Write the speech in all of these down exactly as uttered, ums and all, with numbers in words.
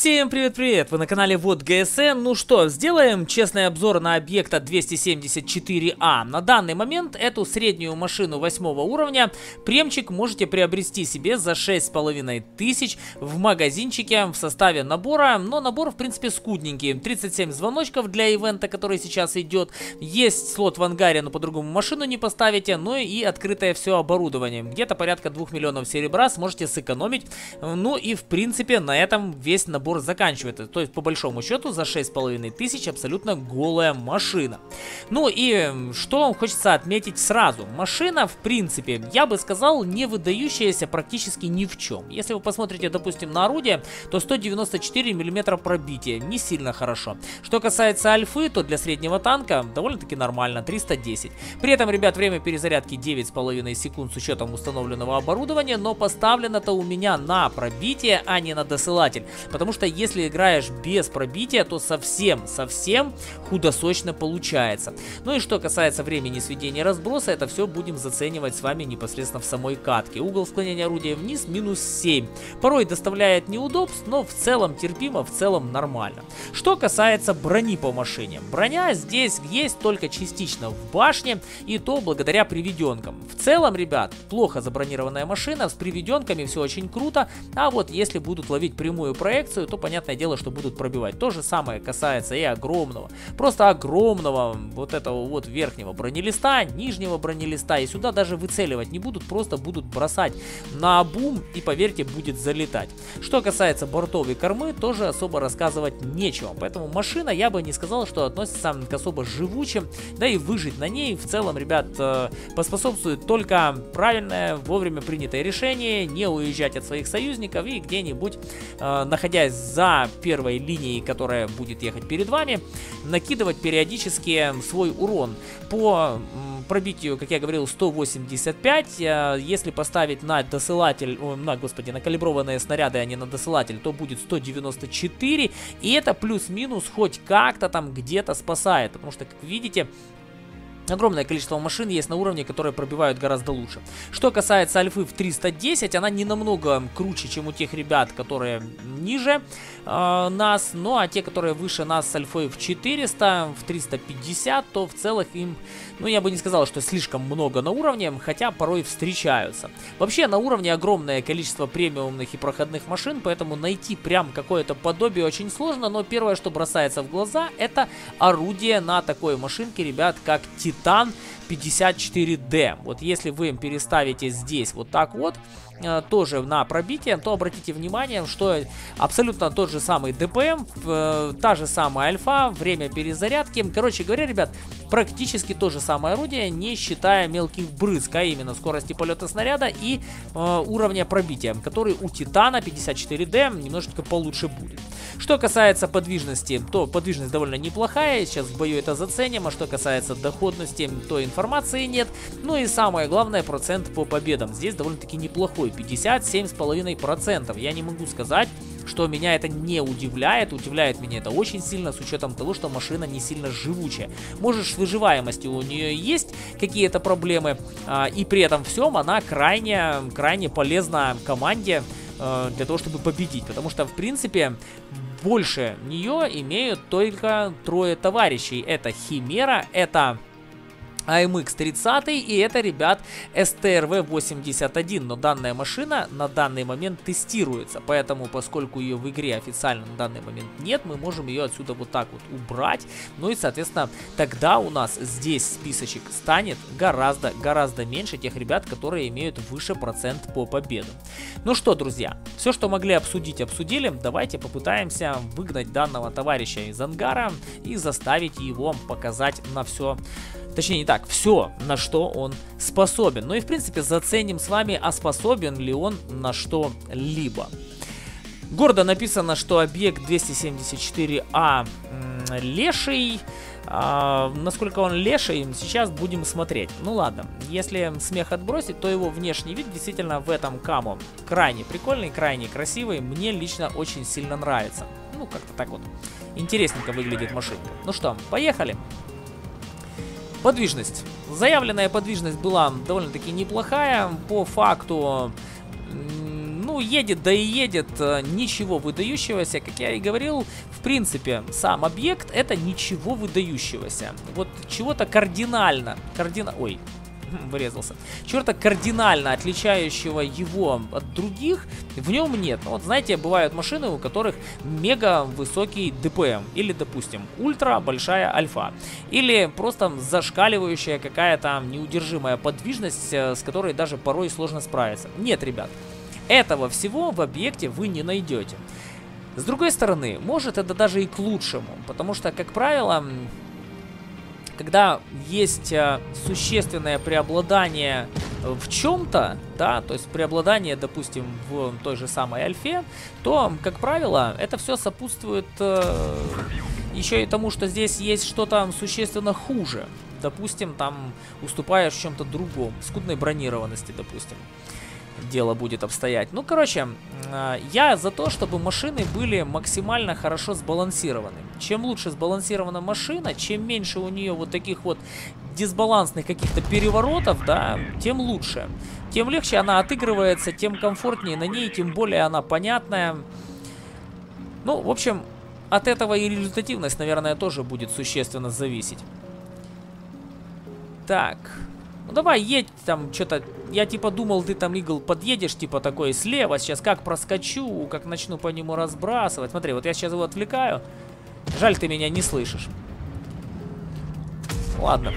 Всем привет-привет! Вы на канале Вот ГСН. Ну что, сделаем честный обзор на объекта двести семьдесят четыре А. На данный момент эту среднюю машину восьмого уровня премчик можете приобрести себе за шесть с половиной тысяч в магазинчике в составе набора. Но набор в принципе скудненький. тридцать семь звоночков для ивента, который сейчас идет. Есть слот в ангаре, но по-другому машину не поставите. Ну и открытое все оборудование. Где-то порядка двух миллионов серебра сможете сэкономить. Ну и в принципе на этом весь набор заканчивается. То есть по большому счету за шесть с половиной тысяч абсолютно голая машина. Ну и что хочется отметить сразу. Машина в принципе, я бы сказал, не выдающаяся практически ни в чем. Если вы посмотрите, допустим, на орудие, то сто девяносто четыре миллиметра пробития. Не сильно хорошо. Что касается альфы, то для среднего танка довольно-таки нормально. триста десять. При этом, ребят, время перезарядки девять с половиной секунд с учетом установленного оборудования. Но поставлено-то у меня на пробитие, а не на досылатель. Потому что если играешь без пробития, то совсем, совсем худосочно получается. Ну и что касается времени сведения разброса, это все будем заценивать с вами непосредственно в самой катке. Угол склонения орудия вниз минус семь. Порой доставляет неудобств, но в целом терпимо, в целом нормально. Что касается брони по машине. Броня здесь есть только частично в башне, и то благодаря приведенкам. В целом, ребят, плохо забронированная машина, с приведенками все очень круто, а вот если будут ловить прямую проекцию, то понятное дело, что будут пробивать. То же самое касается и огромного, просто огромного вот этого вот верхнего бронелиста, нижнего бронелиста, и сюда даже выцеливать не будут, просто будут бросать на обум, и поверьте, будет залетать. Что касается бортов и кормы, тоже особо рассказывать нечего, поэтому машина, я бы не сказал, что относится к особо живучим, да и выжить на ней в целом, ребят, поспособствует только правильное, вовремя принятое решение, не уезжать от своих союзников и где-нибудь, находясь за первой линией, которая будет ехать перед вами, накидывать периодически свой урон. По пробитию, как я говорил, сто восемьдесят пять. Если поставить на досылатель, о, на, господи, на калиброванные снаряды, а не на досылатель, то будет сто девяносто четыре. И это плюс-минус хоть как-то там где-то спасает. Потому что, как видите, огромное количество машин есть на уровне, которые пробивают гораздо лучше. Что касается альфы в триста десять, она не намного круче, чем у тех ребят, которые ниже э, нас. Ну а те, которые выше нас с альфой в четыреста, в триста пятьдесят, то в целом им, ну я бы не сказал, что слишком много на уровне, хотя порой встречаются. Вообще на уровне огромное количество премиумных и проходных машин, поэтому найти прям какое-то подобие очень сложно. Но первое, что бросается в глаза, это орудие на такой машинке, ребят, как Титан пятьдесят четыре Д. Вот если вы переставите здесь вот так вот, э, тоже на пробитие, то обратите внимание, что абсолютно тот же самый ДПМ, э, та же самая альфа, время перезарядки. Короче говоря, ребят, практически то же самое орудие, не считая мелких брызг, а именно скорости полета снаряда и э, уровня пробития, который у Титана пятьдесят четыре Д немножечко получше будет. Что касается подвижности, то подвижность довольно неплохая, сейчас в бою это заценим, а что касается доходности, то информации нет. Ну и самое главное, процент по победам здесь довольно-таки неплохой, пятьдесят семь с половиной процентов. Я не могу сказать, что меня это не удивляет. Удивляет меня это очень сильно, с учетом того, что машина не сильно живучая. Может, с выживаемостью у нее есть какие-то проблемы, а, и при этом всем она крайне, крайне полезна команде а, для того, чтобы победить. Потому что, в принципе, больше нее имеют только трое товарищей. Это Химера, это А М Х тридцать и это, ребят, С Т Р В восемьдесят один. Но данная машина на данный момент тестируется, поэтому, поскольку ее в игре официально на данный момент нет, мы можем ее отсюда вот так вот убрать. Ну и, соответственно, тогда у нас здесь списочек станет гораздо, гораздо меньше тех ребят, которые имеют выше процент по победам. Ну что, друзья, все, что могли обсудить, обсудили. Давайте попытаемся выгнать данного товарища из ангара и заставить его показать на все. Точнее, не так, все, на что он способен. Ну и, в принципе, заценим с вами, а способен ли он на что-либо. Гордо написано, что объект двести семьдесят четыре А леший. А, насколько он леший, сейчас будем смотреть. Ну ладно, если смех отбросить, то его внешний вид действительно в этом камо крайне прикольный, крайне красивый. Мне лично очень сильно нравится. Ну, как-то так вот интересненько выглядит машинка. Ну что, поехали. Подвижность. Заявленная подвижность была довольно-таки неплохая. По факту, ну, едет, да и едет, ничего выдающегося. Как я и говорил, в принципе, сам объект это ничего выдающегося. Вот чего-то кардинально, кардина... Ой, вырезался. Чего-то кардинально отличающего его от других в нем нет. Ну, вот знаете, бывают машины, у которых мега высокий ДПМ. Или, допустим, ультра большая альфа. Или просто зашкаливающая какая-то неудержимая подвижность, с которой даже порой сложно справиться. Нет, ребят. Этого всего в объекте вы не найдете. С другой стороны, может это даже и к лучшему. Потому что, как правило... Когда есть а, существенное преобладание в чем-то, да, то есть преобладание, допустим, в той же самой альфе, то, как правило, это все сопутствует э, еще и тому, что здесь есть что-то существенно хуже. Допустим, там уступаешь в чем-то другом, скудной бронированности, допустим. Дело будет обстоять. Ну, короче, э, я за то, чтобы машины были максимально хорошо сбалансированы. Чем лучше сбалансирована машина, чем меньше у нее вот таких вот дисбалансных каких-то переворотов, да, тем лучше. Тем легче она отыгрывается, тем комфортнее на ней, тем более она понятная. Ну, в общем, от этого и результативность, наверное, тоже будет существенно зависеть. Так... Ну давай, едь там, что-то, я типа думал, ты там, Игл, подъедешь, типа такой слева, сейчас как проскочу, как начну по нему разбрасывать. Смотри, вот я сейчас его отвлекаю, жаль, ты меня не слышишь. Ладно.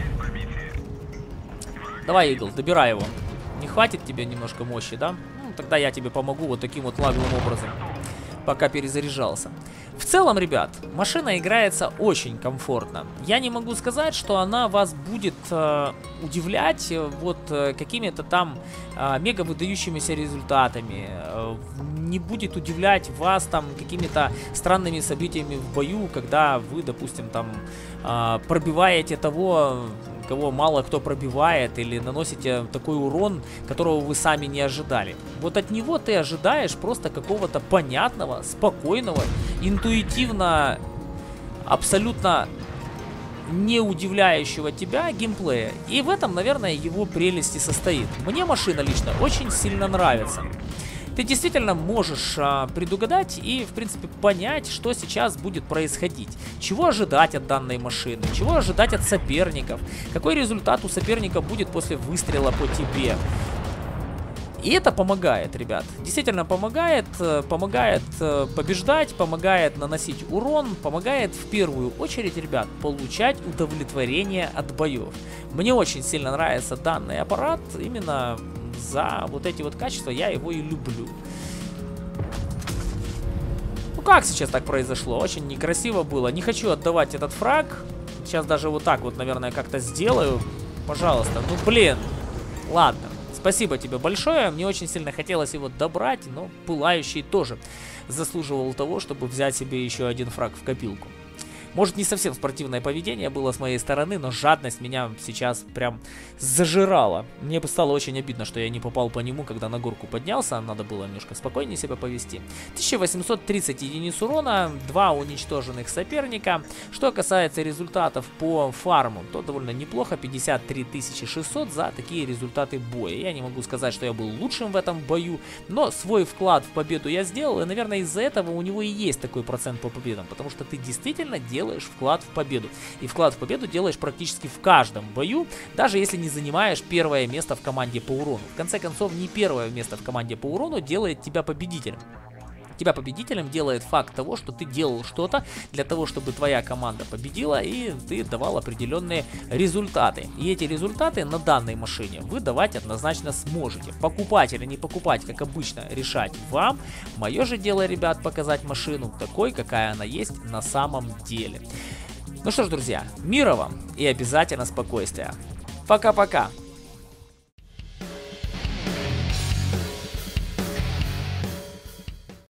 Давай, Игл, добирай его. Не хватит тебе немножко мощи, да? Ну, тогда я тебе помогу вот таким вот наглым образом, пока перезаряжался. В целом, ребят, машина играется очень комфортно. Я не могу сказать, что она вас будет э, удивлять э, вот э, какими-то там э, мега выдающимися результатами. Э, не будет удивлять вас там какими-то странными событиями в бою, когда вы, допустим, там э, пробиваете того, кого мало кто пробивает, или наносите такой урон, которого вы сами не ожидали. Вот от него ты ожидаешь просто какого-то понятного, спокойного, интуитивно, абсолютно не удивляющего тебя геймплея. И в этом, наверное, его прелесть и состоит. Мне машина лично очень сильно нравится. Ты действительно можешь а, предугадать и, в принципе, понять, что сейчас будет происходить. Чего ожидать от данной машины, чего ожидать от соперников, какой результат у соперника будет после выстрела по тебе. И это помогает, ребят. Действительно помогает, помогает побеждать, помогает наносить урон, помогает в первую очередь, ребят, получать удовлетворение от боев. Мне очень сильно нравится данный аппарат, именно за вот эти вот качества я его и люблю. Ну как сейчас так произошло? Очень некрасиво было. Не хочу отдавать этот фраг. Сейчас даже вот так вот, наверное, как-то сделаю. Пожалуйста. Ну блин. Ладно. Спасибо тебе большое. Мне очень сильно хотелось его добрать, но Пылающий тоже заслуживал того, чтобы взять себе еще один фраг в копилку. Может, не совсем спортивное поведение было с моей стороны, но жадность меня сейчас прям зажирала. Мне бы стало очень обидно, что я не попал по нему, когда на горку поднялся. Надо было немножко спокойнее себя повести. тысяча восемьсот тридцать единиц урона, два уничтоженных соперника. Что касается результатов по фарму, то довольно неплохо. пятьдесят три тысячи шестьсот за такие результаты боя. Я не могу сказать, что я был лучшим в этом бою, но свой вклад в победу я сделал. И, наверное, из-за этого у него и есть такой процент по победам. Потому что ты действительно делаешь вклад в победу. И вклад в победу делаешь практически в каждом бою, даже если не занимаешь первое место в команде по урону. В конце концов, не первое место в команде по урону делает тебя победителем. Тебя победителем делает факт того, что ты делал что-то для того, чтобы твоя команда победила, и ты давал определенные результаты. И эти результаты на данной машине вы давать однозначно сможете. Покупать или не покупать, как обычно, решать вам. Мое же дело, ребят, показать машину такой, какая она есть на самом деле. Ну что ж, друзья, мира вам и обязательно спокойствия. Пока-пока.